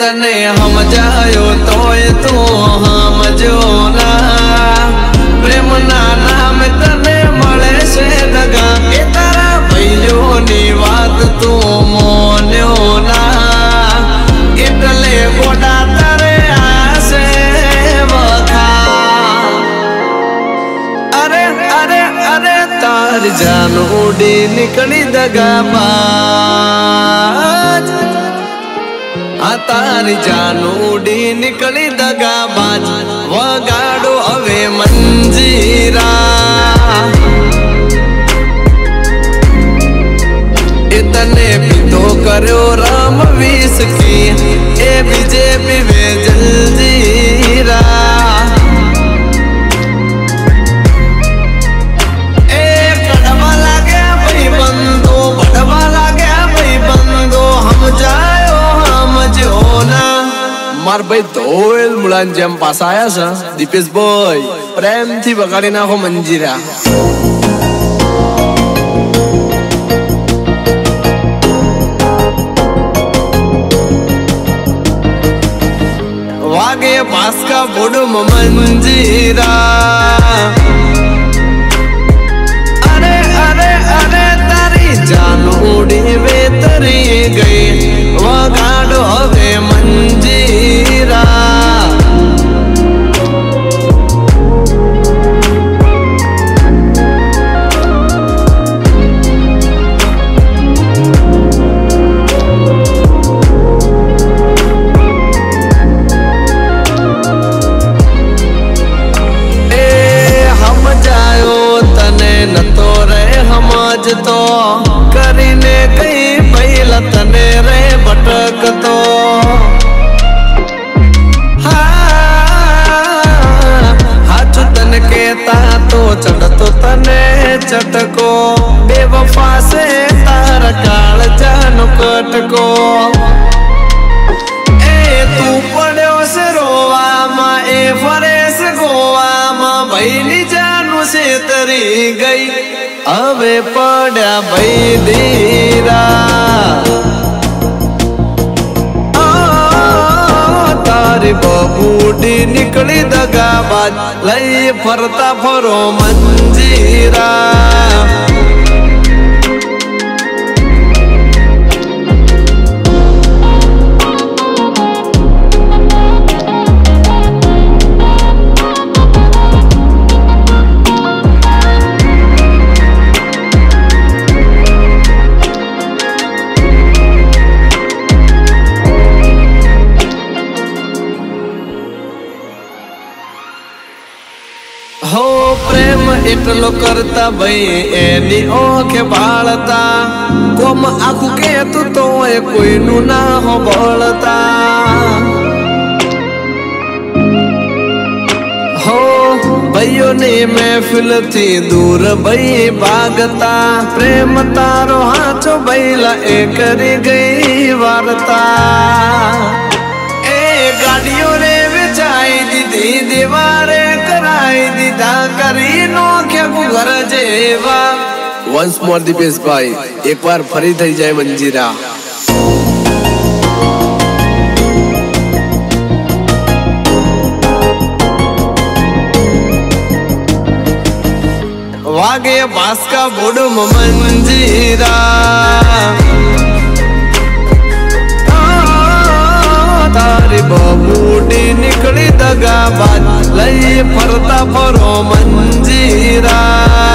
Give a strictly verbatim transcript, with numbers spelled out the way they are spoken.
तने हम जायो तो तू हम जो ना प्रेम ना नाम तने मळे से दगा ए तारा भैलो नी बात तू मोन्यो ना इटले गोडा तारे आसे बखा अरे अरे अरे तार जान उड़ी निकली दगा बाज आ तारी जान उड़ी निकली दगा बाज वगाड़ो हवे मंजीरा इतने भी तो करो राम वीस की ए बीजेपी वे जलजीरा ए कड़वा लगे भाई बंदो बड़वा लगे भाई बंदो हम जायो हम जो ना मार भाई धोल मुलांजम पास आया सा दीपेश भाई प्रेम थी बगाड़ी ना हो मंजीरा वागे पास का बुडुम मंजीरा अरे अरे अरे तारी जान उड़ी वे तरी गई वगाड़ो हवे मंजीरा तो करीने कई पहल तने रे भटक तो हाथ तन के ता तो चढ़ तो तने चटको बेवफा से तार काल जान कटको ए तू पड़ो से रोवा मा ए फरेस गोवा मा भैली जानू से तरी गई अबे पड़ा भाई दीरा तारी बबूडी निकली दगा बाज लई फरता फरो मंजीरा हो प्रेम इटलो करता भाई एनी ओखे बाळता कोम आखु के तू तो ए कोई नु ना हो बोलता हो भैयो ने महफिल थी दूर भई भागता प्रेम तारो हाथो बैला ए करी गई वार्ता ए गाड़ियों रे विचाई दीदी दीवारे कराई दीदा करी नो क्या घर जेवा वंस मोर दीपेश भाई एक बार फरी थई जाए मंजीरा वागे बास का बुडुम मंजीरा तारी बबूडी निकली दगा बाज लई फरता फरो मंजीरा।